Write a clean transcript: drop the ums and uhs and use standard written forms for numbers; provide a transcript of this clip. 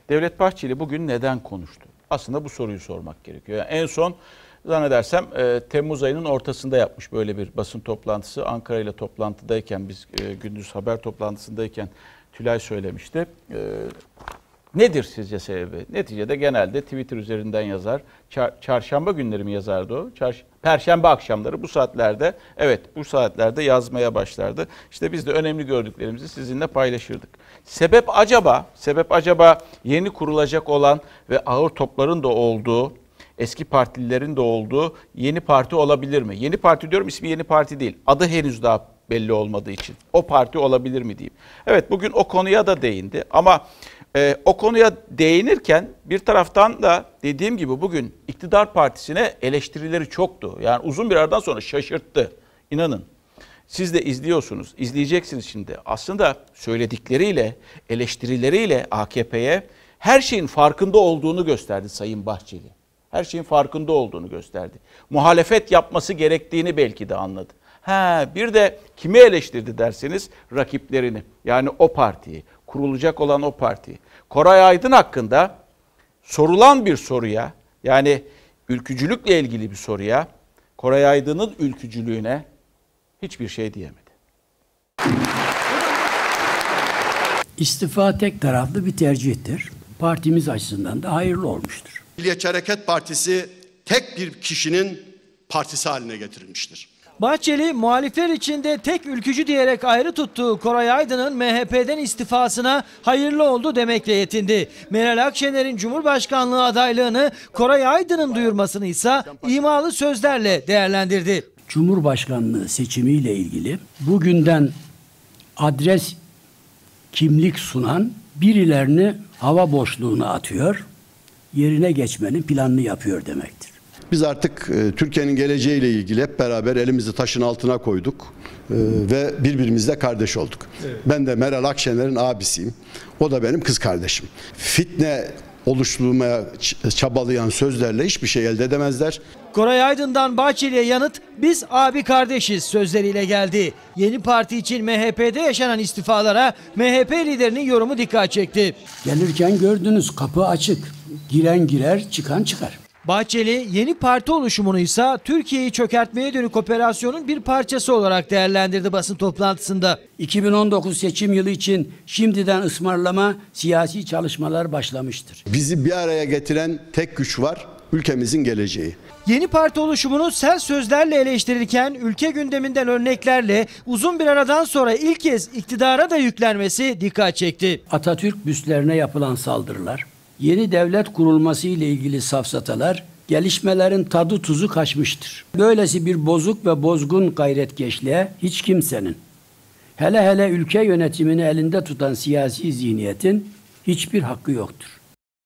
Devlet Bahçeli bugün neden konuştu? Aslında bu soruyu sormak gerekiyor. Yani en son zannedersem Temmuz ayının ortasında yapmış böyle bir basın toplantısı. Ankara ile toplantıdayken, biz gündüz haber toplantısındayken Tülay söylemişti. Nedir sizce sebebi? Neticede genelde Twitter üzerinden yazar. Çarşamba günleri mi yazardı o? Perşembe akşamları bu saatlerde, evet bu saatlerde yazmaya başlardı. İşte biz de önemli gördüklerimizi sizinle paylaşırdık. Sebep acaba yeni kurulacak olan ve ağır topların da olduğu, eski partililerin de olduğu yeni parti olabilir mi? Yeni parti diyorum, ismi Yeni Parti değil. Adı henüz daha belli olmadığı için. O parti olabilir mi diyeyim. Evet, bugün o konuya da değindi ama o konuya değinirken bir taraftan da dediğim gibi bugün iktidar partisine eleştirileri çoktu. Yani uzun bir aradan sonra şaşırttı. İnanın. Siz de izliyorsunuz, izleyeceksiniz şimdi. Aslında söyledikleriyle, eleştirileriyle AKP'ye her şeyin farkında olduğunu gösterdi Sayın Bahçeli. Her şeyin farkında olduğunu gösterdi. Muhalefet yapması gerektiğini belki de anladı. Bir de kimi eleştirdi derseniz, rakiplerini. Yani o partiyi, kurulacak olan o partiyi. Koray Aydın hakkında sorulan bir soruya, yani ülkücülükle ilgili bir soruya, Koray Aydın'ın ülkücülüğüne hiçbir şey diyemedi. İstifa tek taraflı bir tercihtir. Partimiz açısından da hayırlı olmuştur. Milliyetçi Hareket Partisi tek bir kişinin partisi haline getirilmiştir. Bahçeli, muhalifler içinde tek ülkücü diyerek ayrı tuttuğu Koray Aydın'ın MHP'den istifasına hayırlı oldu demekle yetindi. Meral Akşener'in Cumhurbaşkanlığı adaylığını Koray Aydın'ın duyurmasını ise imalı sözlerle değerlendirdi. Cumhurbaşkanlığı seçimiyle ilgili bugünden adres, kimlik sunan birilerini hava boşluğuna atıyor, yerine geçmenin planını yapıyor demektir. Biz artık Türkiye'nin geleceğiyle ilgili hep beraber elimizi taşın altına koyduk ve birbirimizle kardeş olduk. Evet. Ben de Meral Akşener'in abisiyim. O da benim kız kardeşim. Fitne oluşturmaya çabalayan sözlerle hiçbir şey elde edemezler. Koray Aydın'dan Bahçeli'ye yanıt, biz abi kardeşiz sözleriyle geldi. Yeni parti için MHP'de yaşanan istifalara MHP liderinin yorumu dikkat çekti. Gelirken gördünüz, kapı açık. Giren girer, çıkan çıkar. Bahçeli, yeni parti oluşumunu ise Türkiye'yi çökertmeye dönük operasyonun bir parçası olarak değerlendirdi basın toplantısında. 2019 seçim yılı için şimdiden ısmarlama siyasi çalışmalar başlamıştır. Bizi bir araya getiren tek güç var, ülkemizin geleceği. Yeni parti oluşumunu sert sözlerle eleştirirken ülke gündeminden örneklerle uzun bir aradan sonra ilk kez iktidara da yüklenmesi dikkat çekti. Atatürk büstlerine yapılan saldırılar, yeni devlet kurulması ile ilgili safsatalar, gelişmelerin tadı tuzu kaçmıştır. Böylesi bir bozuk ve bozgun gayretkeşliğe hiç kimsenin, hele ülke yönetimini elinde tutan siyasi zihniyetin hiçbir hakkı yoktur.